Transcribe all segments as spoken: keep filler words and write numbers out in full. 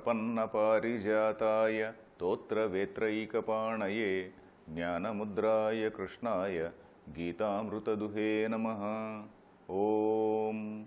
Prapanna Parijataya Totra Vetraikapanaye Jnana Mudraya Krishnaya Gita-amruta Duhe Namaha. Om.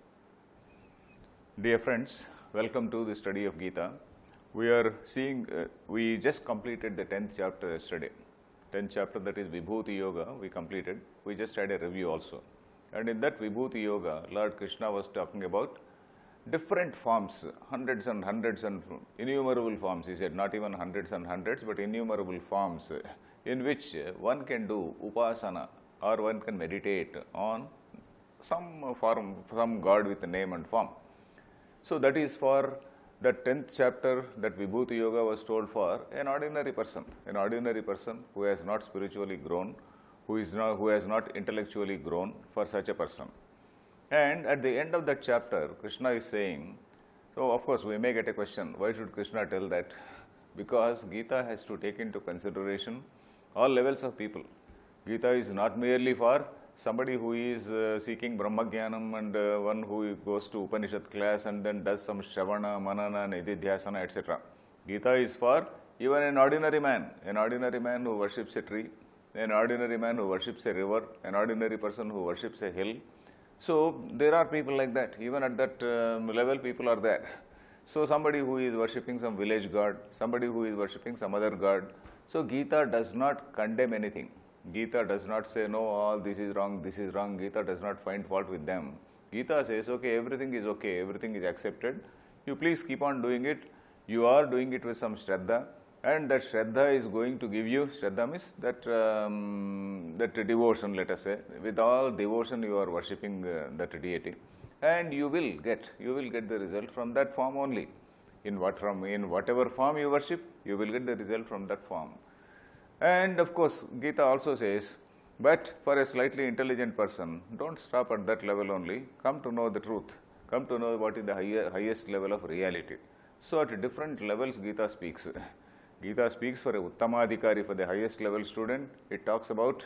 Dear friends, welcome to the study of Gita. We are seeing, uh, we just completed the tenth chapter yesterday. tenth chapter, that is Vibhuti Yoga, we completed. We just had a review also. And in that Vibhuti Yoga, Lord Krishna was talking about different forms, hundreds and hundreds and innumerable forms. He said not even hundreds and hundreds, but innumerable forms in which one can do upasana or one can meditate on some form, some God with a name and form. So that is for the tenth chapter, that Vibhuti Yoga was told for an ordinary person, an ordinary person who has not spiritually grown, who is not, who has not intellectually grown, for such a person. And at the end of that chapter, Krishna is saying, so of course we may get a question, why should Krishna tell that? Because Gita has to take into consideration all levels of people. Gita is not merely for somebody who is uh, seeking Brahmagyanam and uh, one who goes to Upanishad class and then does some Shravana, Manana, Nididhyasana, et cetera. Gita is for even an ordinary man, an ordinary man who worships a tree, an ordinary man who worships a river, an ordinary person who worships a hill. So there are people like that, even at that um, level people are there. So somebody who is worshipping some village god, somebody who is worshipping some other god. So Gita does not condemn anything. Gita does not say, no, all this is wrong, this is wrong. Gita does not find fault with them. Gita says, okay, everything is okay, everything is accepted. You please keep on doing it. You are doing it with some Shraddha. And that Shraddha is going to give you, Shraddha means that, um, that devotion, let us say. With all devotion you are worshipping uh, that deity. And you will get, you will get the result from that form only. In, what from, in whatever form you worship, you will get the result from that form. And of course, Gita also says, but for a slightly intelligent person, don't stop at that level only. Come to know the truth. Come to know what is the higher, highest level of reality. So at different levels Gita speaks. Gita speaks for a Uttamadhikari, for the highest level student. It talks about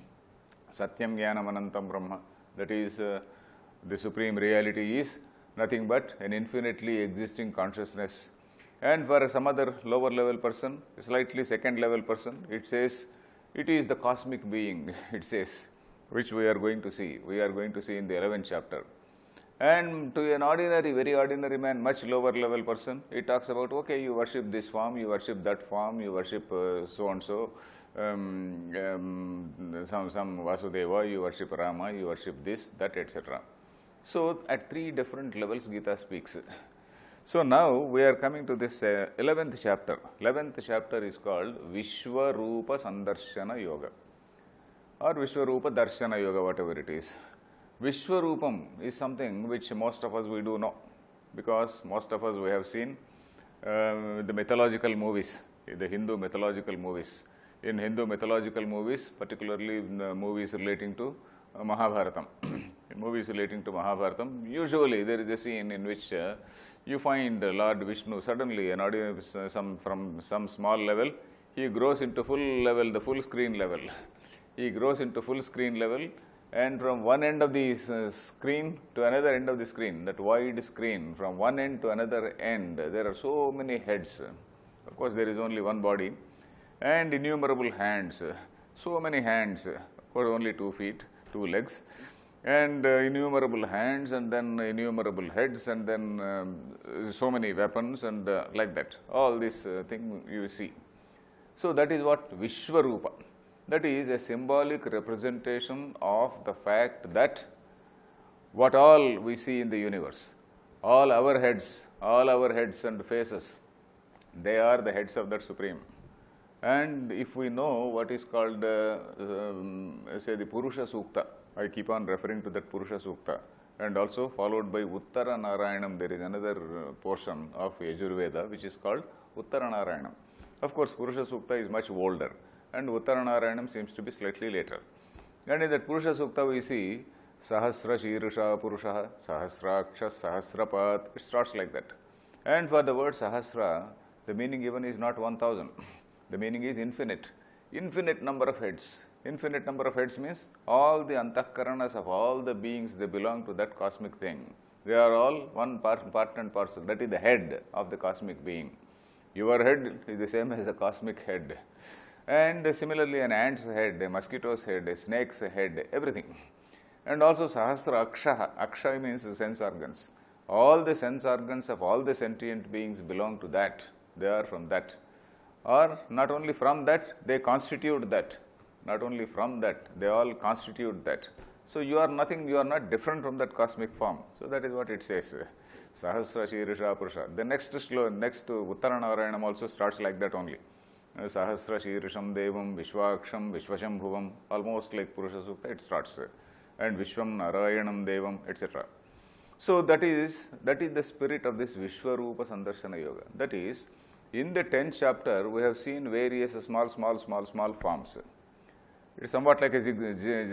Satyam Jnanam Anantam Brahma. That is, uh, the supreme reality is nothing but an infinitely existing consciousness. And for some other lower level person, a slightly second level person, it says, it is the cosmic being, it says, which we are going to see. We are going to see in the eleventh chapter. And to an ordinary, very ordinary man, much lower level person, it talks about, okay, you worship this form, you worship that form, you worship uh, so-and-so, um, um, some, some Vasudeva, you worship Rama, you worship this, that, et cetera. So at three different levels Gita speaks. So now we are coming to this uh, eleventh chapter. eleventh chapter is called Vishwarupa Sandarshana Yoga or Vishwarupa Darshana Yoga, whatever it is. Vishwarupam is something which most of us we do know, because most of us we have seen uh, the mythological movies, the Hindu mythological movies. In Hindu mythological movies, particularly in, uh, movies relating to uh, Mahabharatam. In movies relating to Mahabharatam, usually there is a scene in which uh, you find uh, Lord Vishnu suddenly, an audience, uh, some, from some small level, he grows into full level, the full screen level. He grows into full screen level. And from one end of the uh, screen to another end of the screen, that wide screen, from one end to another end, there are so many heads. Of course, there is only one body and innumerable hands, so many hands, of course only two feet, two legs, and uh, innumerable hands, and then innumerable heads, and then um, so many weapons, and uh, like that. All this uh, thing you see. So that is what Vishwarupa. That is a symbolic representation of the fact that what all we see in the universe, all our heads, all our heads and faces, they are the heads of that Supreme. And if we know what is called, uh, um, say, the Purusha Sukta, I keep on referring to that Purusha Sukta, and also followed by Uttara Narayanam, there is another uh, portion of Yajurveda which is called Uttara Narayanam. Of course, Purusha Sukta is much older, and Uttara Narayanam seems to be slightly later. And in that Purusha Sukta we see Sahasra Shirusha Purusha, Sahasraksha, Sahasrapat, it starts like that. And for the word Sahasra, the meaning given is not one thousand, the meaning is infinite, infinite number of heads. Infinite number of heads means all the antahkaranas of all the beings, they belong to that cosmic thing. They are all one part, part and parcel. That is the head of the cosmic being. Your head is the same as the cosmic head. And similarly, an ant's head, a mosquito's head, a snake's head, everything. And also Sahasra Aksha. Aksha means the sense organs. All the sense organs of all the sentient beings belong to that. They are from that. Or not only from that, they constitute that. Not only from that, they all constitute that. So you are nothing, you are not different from that cosmic form. So that is what it says. Sahasra Shirisha Purusha. The next slow, next Uttara Narayanam also starts like that only. Sahasra Shirisham Devam Vishwaksham Vishwashambhuvam. Almost like Purusha Sukta, it starts. And Vishwam Narayanam Devam, et cetera. So that is, that is the spirit of this Vishwarupa Sandarshana Yoga. That is, in the tenth chapter, we have seen various small, small, small, small forms. It is somewhat like a zig,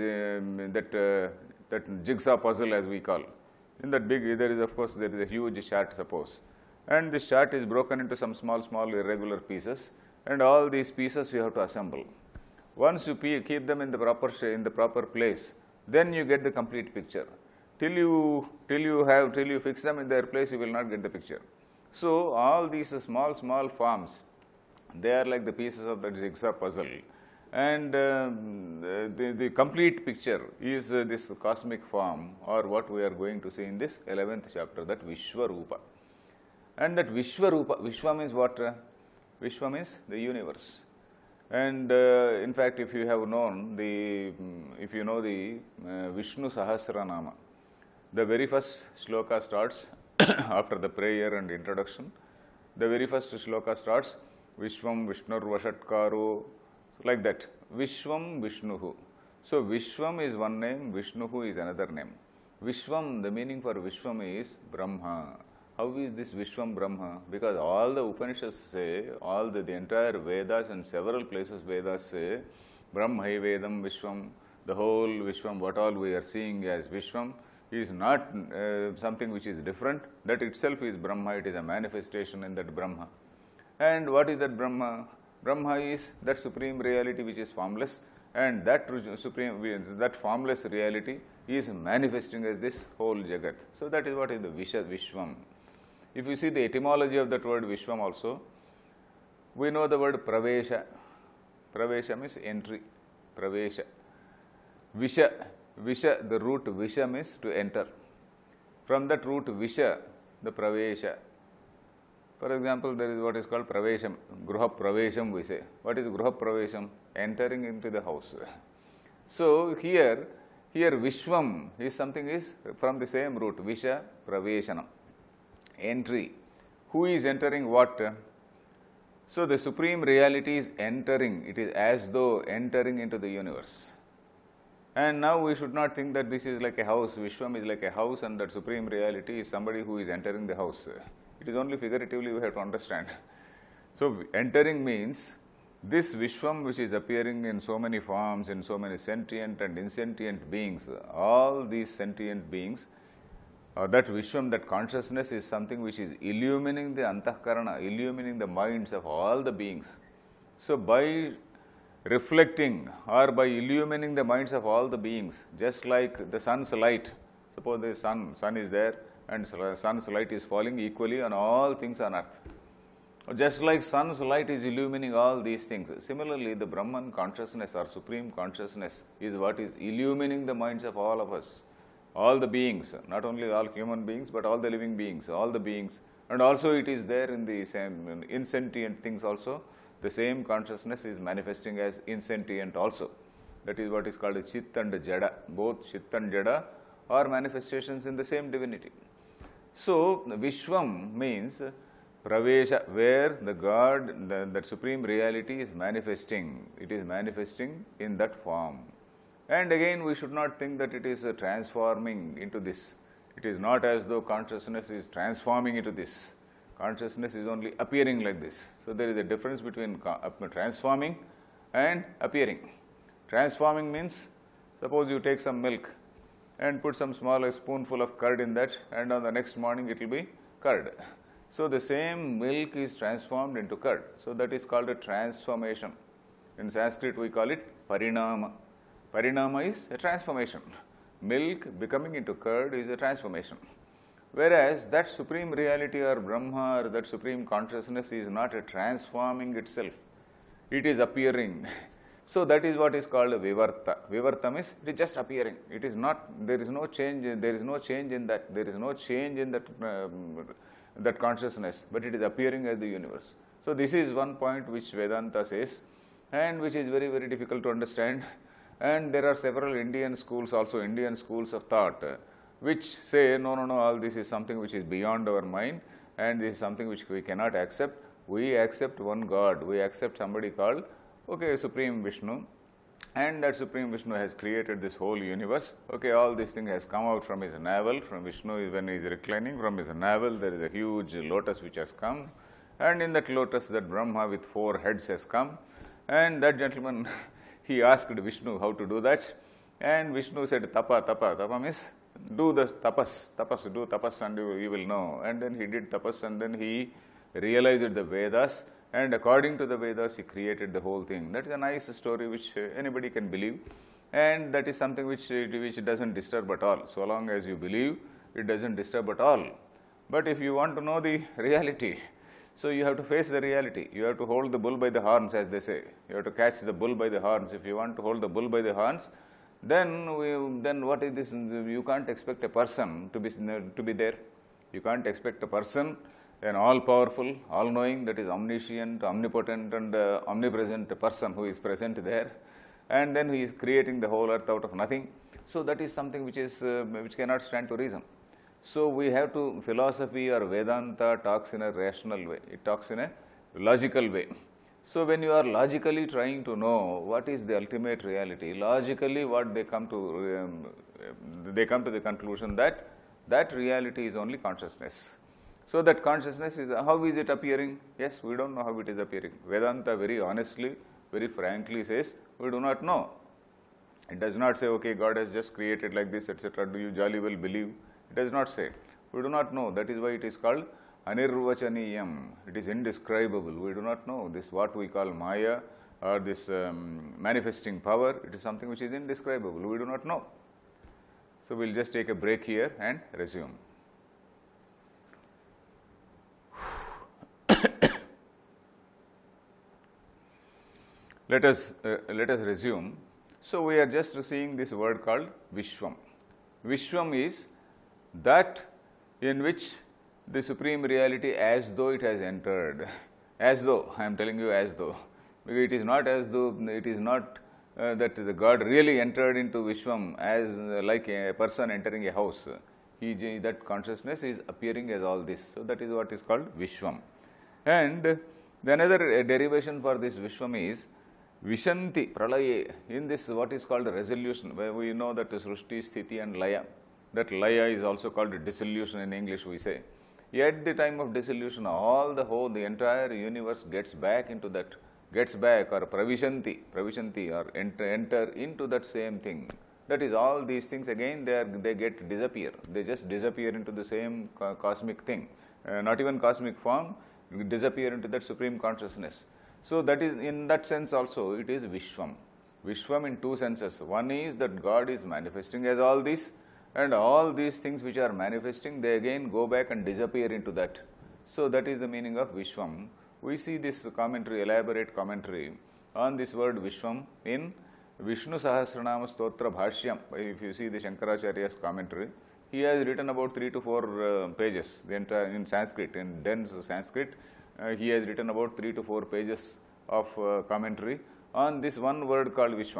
that, uh, that jigsaw puzzle as we call. In that big, there is of course, there is a huge chart, suppose. And this chart is broken into some small, small irregular pieces. And all these pieces you have to assemble. Once you keep them in the proper, in the proper place, then you get the complete picture. Till you, till you have, till you fix them in their place, you will not get the picture. So all these small, small forms, they are like the pieces of that jigsaw puzzle. And uh, the, the complete picture is uh, this cosmic form, or what we are going to see in this eleventh chapter, that Vishwarupa. And that Vishwarupa, Vishwa means what? Vishwa means the universe. And uh, in fact, if you have known the, if you know the uh, Vishnu Sahasranama, the very first shloka starts after the prayer and introduction. The very first shloka starts Vishwam Vishnur Vashatkaro, like that. Vishwam Vishnuhu. So Vishwam is one name, Vishnuhu is another name. Vishwam, the meaning for Vishwam is Brahma. How is this Vishwam Brahma? Because all the Upanishads say, all the, the entire Vedas and several places Vedas say, Brahmai Vedam Vishwam, the whole Vishwam, what all we are seeing as Vishwam, is not uh, something which is different. That itself is Brahma, it is a manifestation in that Brahma. And what is that Brahma? Brahma is that supreme reality which is formless, and that supreme, that formless reality is manifesting as this whole Jagat. So that is what is the Visha, Vishwam. If you see the etymology of that word Vishwam also, we know the word Pravesha. Pravesha means entry. Pravesha. Visha. Visha, the root Visha means to enter. From that root Visha, the Pravesha. For example, there is what is called Pravesham. Gruha Pravesham we say. What is Gruha Pravesham? Entering into the house. So here, here Vishwam is something is from the same root. Visha, Praveshana. Entry. Who is entering what? So the supreme reality is entering. It is as though entering into the universe. And now we should not think that this is like a house. Vishwam is like a house, and that supreme reality is somebody who is entering the house. It is only figuratively we have to understand. So entering means this Vishwam which is appearing in so many forms, in so many sentient and insentient beings, all these sentient beings, uh, that Vishwam, that consciousness is something which is illumining the Antahkarana, illumining the minds of all the beings. So by reflecting or by illumining the minds of all the beings, just like the sun's light, suppose the sun, sun is there, and sun's light is falling equally on all things on earth. Just like sun's light is illumining all these things, similarly the Brahman consciousness or supreme consciousness is what is illumining the minds of all of us, all the beings, not only all human beings, but all the living beings, all the beings. And also it is there in the same in insentient things also. The same consciousness is manifesting as insentient also. That is what is called Chit and Jada. Both Chit and Jada are manifestations in the same divinity. So, Vishwam means Pravesha, where the God, the, that supreme reality is manifesting. It is manifesting in that form. And again, we should not think that it is uh, transforming into this. It is not as though consciousness is transforming into this. Consciousness is only appearing like this. So, there is a difference between transforming and appearing. Transforming means, suppose you take some milk and put some small spoonful of curd in that, and on the next morning it will be curd. So, the same milk is transformed into curd. So, that is called a transformation. In Sanskrit we call it parinama. Parinama is a transformation. Milk becoming into curd is a transformation. Whereas that supreme reality or Brahma or that supreme consciousness is not a transforming itself. It is appearing. So that is what is called vivarta. Vivarta means it is just appearing. It is not, there is no change, there is no change in that, there is no change in that, um, that consciousness, but it is appearing as the universe. So this is one point which Vedanta says, and which is very, very difficult to understand. And there are several Indian schools, also Indian schools of thought, uh, which say, no, no, no, all this is something which is beyond our mind, and this is something which we cannot accept. We accept one God, we accept somebody called, okay, Supreme Vishnu, and that Supreme Vishnu has created this whole universe. Okay, all this thing has come out from his navel, from Vishnu when he is reclining, from his navel there is a huge lotus which has come, and in that lotus that Brahma with four heads has come, and that gentleman, he asked Vishnu how to do that, and Vishnu said, tapa, tapa, tapa means do the tapas, tapas, do tapas and you, you will know. And then he did tapas, and then he realized the Vedas, and according to the Vedas he created the whole thing. That is a nice story which anybody can believe, and that is something which, which doesn't disturb at all. So long as you believe, it doesn't disturb at all. But if you want to know the reality, so you have to face the reality. You have to hold the bull by the horns, as they say. You have to catch the bull by the horns. If you want to hold the bull by the horns, then we, then what is this? You can't expect a person to be to be there. You can't expect a person, an all-powerful, all-knowing, that is omniscient, omnipotent, and uh, omnipresent person who is present there, and then he is creating the whole earth out of nothing. So that is something which is uh, which cannot stand to reason. So we have to, philosophy or Vedanta talks in a rational way. It talks in a logical way. So when you are logically trying to know what is the ultimate reality, logically what they come to, um, they come to the conclusion that that reality is only consciousness. So that consciousness is, how is it appearing? Yes, we don't know how it is appearing. Vedanta very honestly, very frankly says, we do not know. It does not say, okay, God has just created like this, et cetera. Do you jolly well believe? It does not say. We do not know. That is why it is called anirvachaniyam. It is indescribable. We do not know. This what we call Maya or this um, manifesting power. It is something which is indescribable. We do not know. So we will just take a break here and resume. Let us uh, let us resume. So we are just seeing this word called Vishwam. Vishwam is that in which the supreme reality, as though it has entered, as though, I am telling you as though, because it is not as though, it is not uh, that the God really entered into Vishwam as uh, like a person entering a house. He, that consciousness is appearing as all this. So that is what is called Vishwam. And the another derivation for this Vishwam is Vishanti, Pralaye. In this what is called resolution, where we know that Srushti, Sthiti and Laya. That Laya is also called dissolution in English, we say. At the time of dissolution, all the whole, the entire universe gets back into that, gets back or Pravishanti, Pravishanti or enter, enter into that same thing. That is, all these things again, they, are, they get disappear. They just disappear into the same co cosmic thing. Uh, not even cosmic form, disappear into that supreme consciousness. So that is, in that sense also, it is Vishwam. Vishwam in two senses. One is that God is manifesting as all this, and all these things which are manifesting, they again go back and disappear into that. So that is the meaning of Vishwam. We see this commentary, elaborate commentary on this word Vishwam in Vishnu Sahasranama Stotra Bhashyam. If you see the Shankaracharya's commentary, he has written about three to four uh, pages the entire, in Sanskrit, in dense Sanskrit. Uh, he has written about three to four pages of uh, commentary on this one word called Vishwam,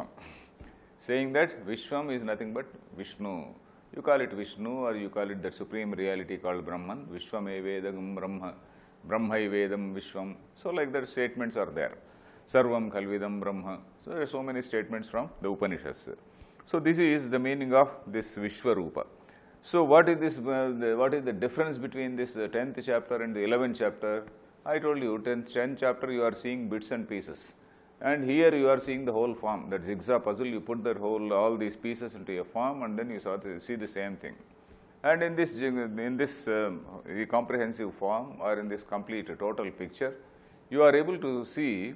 saying that Vishwam is nothing but Vishnu. You call it Vishnu or you call it that supreme reality called Brahman. Vishwam evedam Brahma, Brahma evedam Vishwam. So like that statements are there. Sarvam Khalvidam Brahma. So there are so many statements from the Upanishads. So this is the meaning of this Vishwarupa. So what is this? Uh, the, what is the difference between this uh, tenth chapter and the eleventh chapter? I told you, tenth, tenth chapter you are seeing bits and pieces. And here you are seeing the whole form, that jigsaw puzzle, you put that whole, all these pieces into a form and then you saw the, see the same thing. And in this, in this um, comprehensive form or in this complete total picture, you are able to see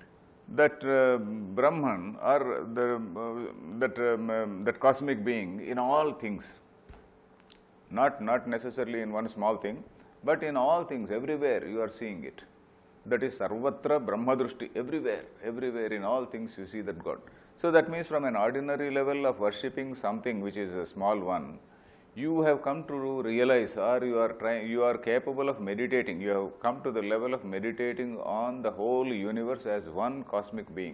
that uh, Brahman or the, uh, that, um, um, that cosmic being in all things. Not, not necessarily in one small thing, but in all things, everywhere you are seeing it. That is Sarvatra Brahma Drushti, everywhere, everywhere in all things you see that God. So that means from an ordinary level of worshipping something which is a small one, you have come to realize, or you are trying, you are capable of meditating, you have come to the level of meditating on the whole universe as one cosmic being.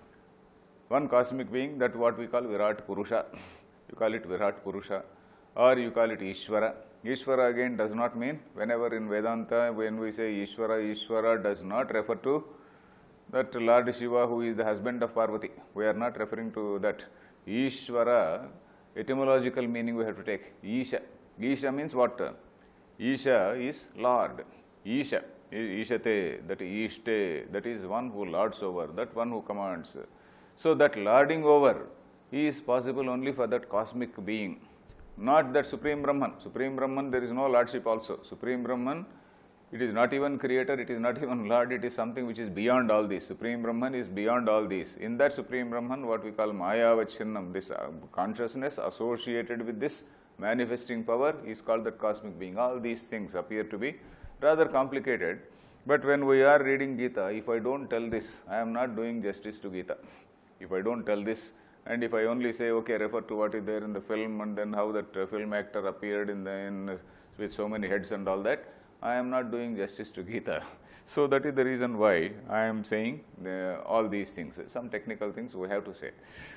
One cosmic being, that what we call Virat Purusha. You call it Virat Purusha, or you call it Ishvara. Ishvara again does not mean, whenever in Vedanta, when we say Ishvara, Ishvara does not refer to that Lord Shiva who is the husband of Parvati. We are not referring to that. Ishvara, etymological meaning we have to take. Isha. Isha means what? Isha is Lord. Isha. Ishate, that is Ishte, that is one who lords over, that one who commands. So that lording over is possible only for that cosmic being, not that Supreme Brahman. Supreme Brahman, there is no lordship also. Supreme Brahman, it is not even creator, it is not even Lord, it is something which is beyond all this. Supreme Brahman is beyond all this. In that Supreme Brahman, what we call Maya Vachinnam, this uh, consciousness associated with this manifesting power is called that cosmic being. All these things appear to be rather complicated, but when we are reading Gita, if I don't tell this, I am not doing justice to Gita. If I don't tell this, and if I only say, okay, refer to what is there in the film and then how that uh, film actor appeared in the, in, uh, with so many heads and all that, I am not doing justice to Gita. So that is the reason why I am saying uh, all these things. Some technical things we have to say.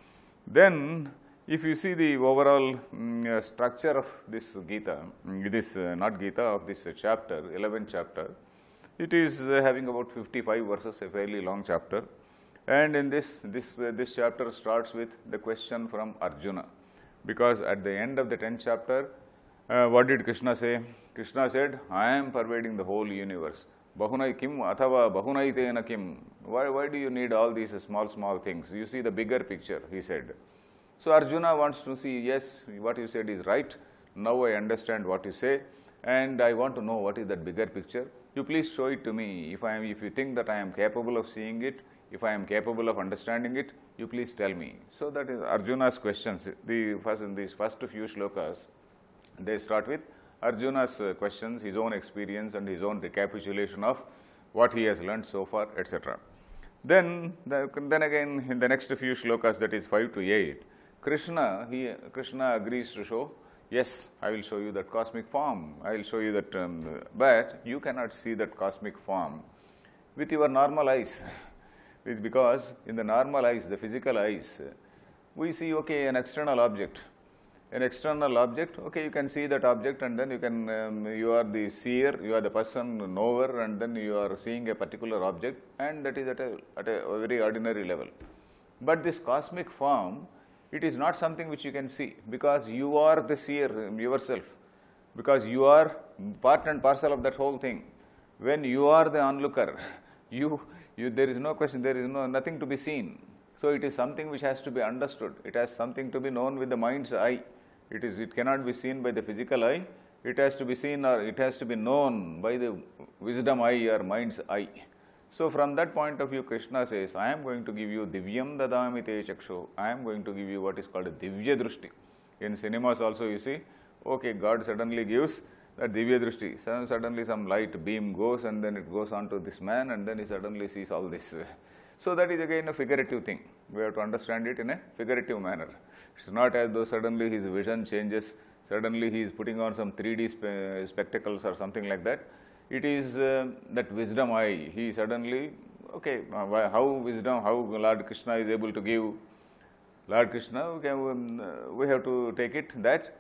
Then, if you see the overall um, uh, structure of this Gita, this uh, not Gita, of this uh, chapter, eleventh chapter, it is uh, having about fifty-five verses, a fairly long chapter. And in this, this, uh, this chapter starts with the question from Arjuna, because at the end of the tenth chapter, uh, what did Krishna say? Krishna said, I am pervading the whole universe. Bahunai kim athava bahunaitena kim. Why, why do you need all these small, small things? You see the bigger picture, he said. So Arjuna wants to see, yes, what you said is right. Now I understand what you say, and I want to know what is that bigger picture. You please show it to me. If I am, if you think that I am capable of seeing it, if I am capable of understanding it, you please tell me. So that is Arjuna's questions. The first, in these first few shlokas, they start with Arjuna's questions, his own experience and his own recapitulation of what he has learned so far, et cetera. Then, then again, in the next few shlokas, that is five to eight, Krishna, he, Krishna agrees to show, yes, I will show you that cosmic form. I will show you that, um, but you cannot see that cosmic form with your normal eyes. Because in the normal eyes, the physical eyes, we see, okay, an external object. An external object, okay, you can see that object, and then you can, um, you are the seer, you are the person, knower, and then you are seeing a particular object, and that is at a, at a very ordinary level. But this cosmic form, it is not something which you can see, because you are the seer yourself, because you are part and parcel of that whole thing. When you are the onlooker, you, you, there is no question, there is no, nothing to be seen. So it is something which has to be understood. It has something to be known with the mind's eye. It is, it cannot be seen by the physical eye. It has to be seen, or it has to be known by the wisdom eye or mind's eye. So from that point of view, Krishna says, I am going to give you divyam dadami te chaksho. I am going to give you what is called a divya drushti. In cinemas also you see, okay, God suddenly gives that divya drushti. Suddenly some light beam goes, and then it goes on to this man, and then he suddenly sees all this. So that is again a figurative thing. We have to understand it in a figurative manner. It's not as though suddenly his vision changes, suddenly he is putting on some three D spe spectacles or something like that. It is uh, that wisdom eye. He suddenly, okay, uh, how wisdom, how Lord Krishna is able to give. Lord Krishna, okay, um, uh, we have to take it that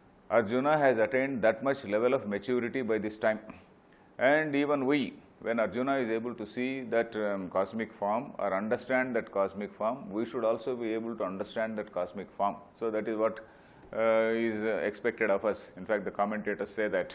Arjuna has attained that much level of maturity by this time. And even we, when Arjuna is able to see that um, cosmic form or understand that cosmic form, we should also be able to understand that cosmic form. So that is what uh, is uh, expected of us. In fact, the commentators say that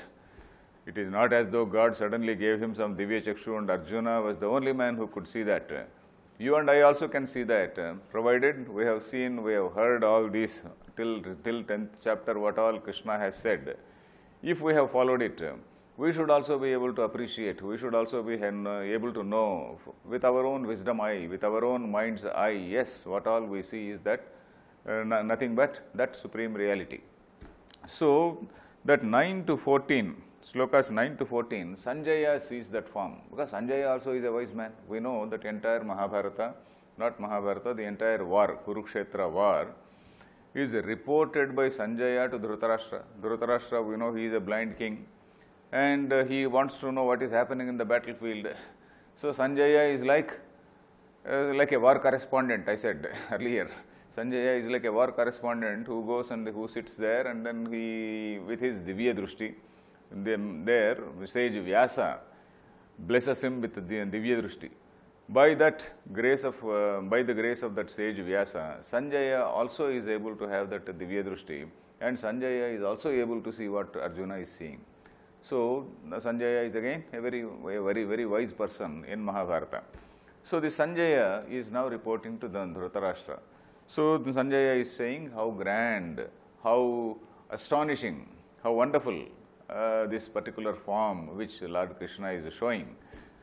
it is not as though God suddenly gave him some Divya Chakshu and Arjuna was the only man who could see that. You and I also can see that, uh, provided we have seen, we have heard all these till, till tenth chapter, what all Krishna has said. If we have followed it, uh, we should also be able to appreciate, we should also be uh, able to know with our own wisdom eye, with our own mind's eye, yes, what all we see is that uh, nothing but that supreme reality. So, that nine to fourteen, slokas nine to fourteen, Sanjaya sees that form. Because Sanjaya also is a wise man. We know that entire Mahabharata, not Mahabharata, the entire war, Kurukshetra war, is reported by Sanjaya to Dhritarashtra. Dhritarashtra, we know he is a blind king, and uh, he wants to know what is happening in the battlefield. So Sanjaya is like, uh, like a war correspondent, I said earlier. Sanjaya is like a war correspondent who goes and who sits there, and then he, with his Divya Drushti, then there, sage Vyasa blesses him with the Divya Drushti. By that grace of, uh, by the grace of that sage Vyasa, Sanjaya also is able to have that Divya Drushti, and Sanjaya is also able to see what Arjuna is seeing. So Sanjaya is again a very, a very, very wise person in Mahabharata. So the Sanjaya is now reporting to the Dhritarashtra. So the Sanjaya is saying how grand, how astonishing, how wonderful uh, this particular form which Lord Krishna is showing.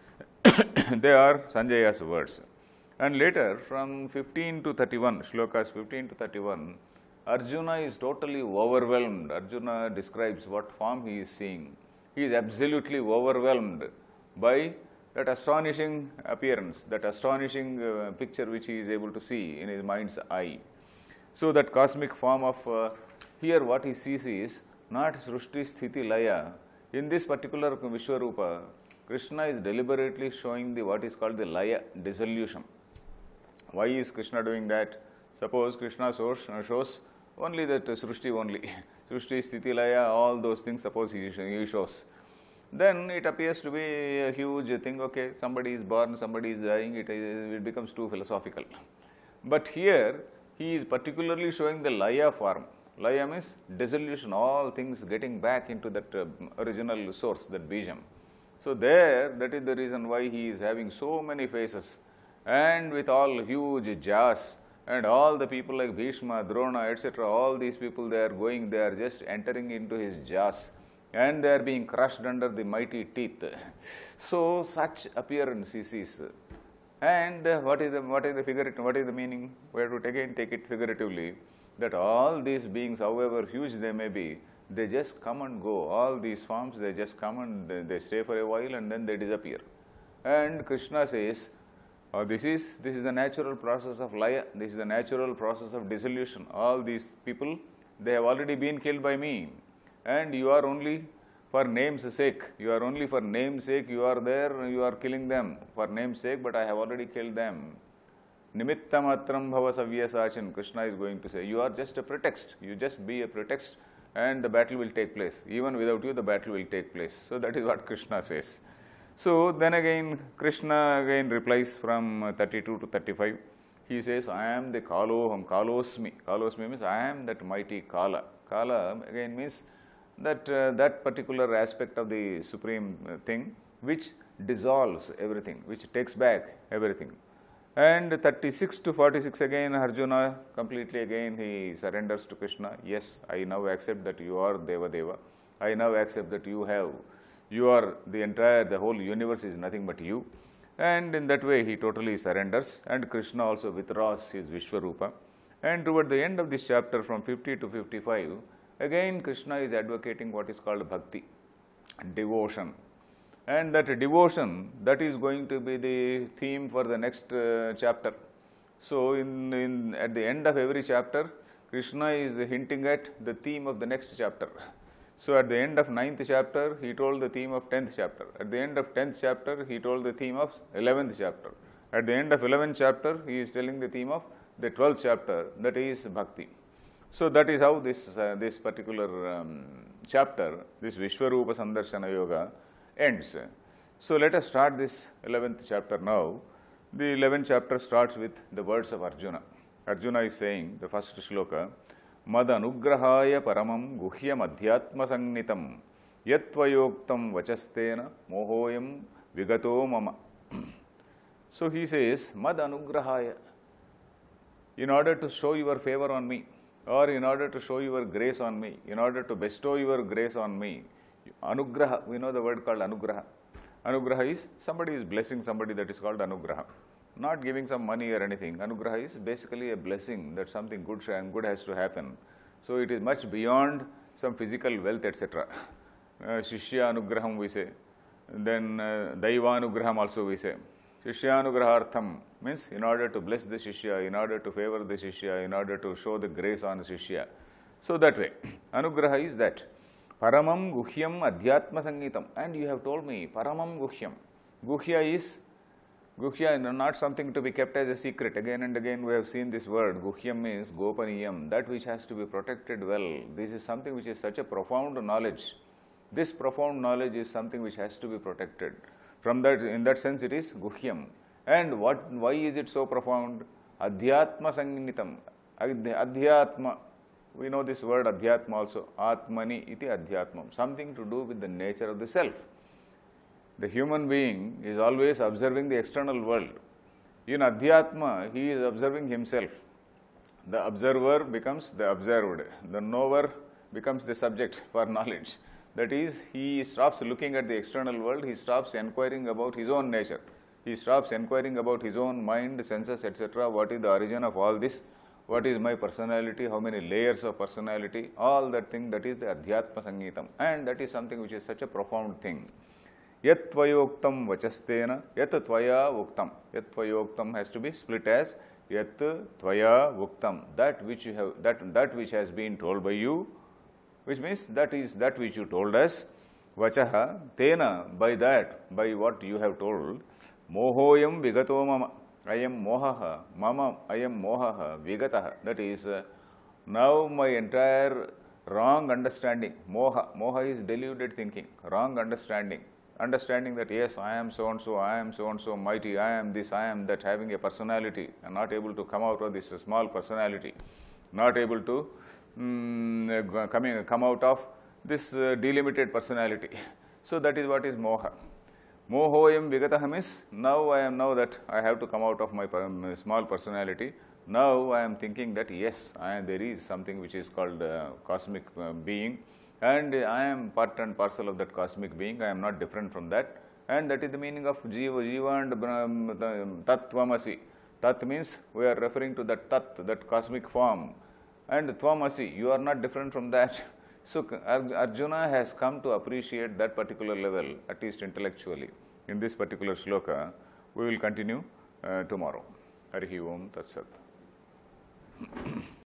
They are Sanjaya's words. And later, from fifteen to thirty-one, shlokas fifteen to thirty-one, Arjuna is totally overwhelmed. Arjuna describes what form he is seeing. He is absolutely overwhelmed by that astonishing appearance, that astonishing uh, picture which he is able to see in his mind's eye. So that cosmic form of, uh, here what he sees is not Srushti Sthiti Laya. In this particular Vishwarupa, Krishna is deliberately showing the what is called the Laya, dissolution. Why is Krishna doing that? Suppose Krishna shows, shows only that uh, Srushti only, Srushti Sthiti Laya, all those things, suppose he, he shows. Then it appears to be a huge thing, okay, somebody is born, somebody is dying, it, it becomes too philosophical. But here, he is particularly showing the Laya form. Laya means dissolution, all things getting back into that uh, original source, that Bijam. So there, that is the reason why he is having so many faces, and with all huge jaws, and all the people like Bhishma, Drona, et cetera, all these people, they are going, they are just entering into his jaws, and they are being crushed under the mighty teeth. So such appearance he sees. And uh, what is the what is the figurative, what is the meaning? We have to again take it figuratively, that all these beings, however huge they may be, they just come and go. All these forms, they just come and they, they stay for a while and then they disappear. And Krishna says, oh, this is this is the natural process of Laya, this is the natural process of dissolution. All these people, they have already been killed by me. And you are only for name's sake, you are only for name's sake, you are there, you are killing them for name's sake, but I have already killed them. Nimittamatram bhava savyasachan, Krishna is going to say, you are just a pretext, you just be a pretext and the battle will take place. Even without you, the battle will take place. So that is what Krishna says. So then again, Krishna again replies from thirty-two to thirty-five. He says, I am the Kaloham, Kalosmi. Kalosmi means I am that mighty Kala. Kala again means that uh, that particular aspect of the supreme uh, thing which dissolves everything, which takes back everything. And thirty-six to forty-six again, Arjuna completely again he surrenders to Krishna. Yes, I now accept that you are Deva Deva. I now accept that you have, you are the entire, the whole universe is nothing but you. And in that way he totally surrenders, and Krishna also withdraws his Vishwarupa. And toward the end of this chapter from fifty to fifty-five, again Krishna is advocating what is called bhakti, devotion. And that devotion, that is going to be the theme for the next uh, chapter. So in, in at the end of every chapter, Krishna is hinting at the theme of the next chapter. So at the end of ninth chapter, he told the theme of tenth chapter. At the end of tenth chapter, he told the theme of eleventh chapter. At the end of eleventh chapter, he is telling the theme of the twelfth chapter, that is bhakti. So that is how this, uh, this particular um, chapter, this Vishwarupa Sandarshana Yoga, ends. So let us start this eleventh chapter now. The eleventh chapter starts with the words of Arjuna. Arjuna is saying, the first shloka, Mad anugrahaya paramam guhyam adhyatma sangnitam yatvayoktam vachastena mohoyam vigato mama. So he says, Mad anugrahaya, in order to show your favor on me, or in order to show your grace on me, in order to bestow your grace on me, anugraha, we know the word called anugraha. Anugraha is, somebody is blessing somebody, that is called anugraha. Not giving some money or anything. Anugraha is basically a blessing that something good and good has to happen. So it is much beyond some physical wealth, et cetera. Uh, Shishya Anugraham we say, then uh, Daivanugraham also we say. Shishyanugrahartham means in order to bless the Shishya, in order to favor the Shishya, in order to show the grace on the Shishya. So that way, Anugraha is that. Paramam Guhyam Adhyatma Sangeetam. And you have told me, Paramam Guhyam. Guhya is, Guhya is not something to be kept as a secret. Again and again we have seen this word. Guhyam means Gopaniyam, that which has to be protected well. This is something which is such a profound knowledge. This profound knowledge is something which has to be protected. From that, in that sense, it is Guhyam. And what? Why is it so profound? Adhyatma Sangeetam. Adhyatma. We know this word Adhyatma also. Atmani iti Adhyatmam. Something to do with the nature of the self. The human being is always observing the external world. In Adhyatma, he is observing himself. The observer becomes the observed. The knower becomes the subject for knowledge. That is, he stops looking at the external world, he stops inquiring about his own nature. He stops inquiring about his own mind, senses, et cetera. What is the origin of all this? What is my personality? How many layers of personality? All that thing, that is the Adhyatma Sangeetam. And that is something which is such a profound thing. Yat tvayoktam vachastena, yat tvaya uktam. Yat tvayoktam has to be split as yat tvaya uktam. That which you have, that, that which has been told by you, which means that is that which you told us. Vachaha, tena, by that, by what you have told, mohoyam vigato mama. I am mohaha, mama, I am mohaha, vigataha. That is, uh, now my entire wrong understanding, moha, moha is deluded thinking, wrong understanding. Understanding that yes, I am so and so, I am so and so mighty, I am this, I am that, having a personality, and not able to come out of this small personality, not able to um, coming, come out of this uh, delimited personality. So that is what is moha. Mohoyam vigataha means, now I am now that I have to come out of my per small personality. Now I am thinking that yes, I am, there is something which is called uh, cosmic uh, being, and I am part and parcel of that cosmic being. I am not different from that, and that is the meaning of Jiva, Jiva and um, Tat Tvamasi. Tat means we are referring to that Tat, that cosmic form, and Tvamasi, you are not different from that. So Arjuna has come to appreciate that particular level, at least intellectually. In this particular shloka, we will continue uh, tomorrow. Harihi Om Tat Sat.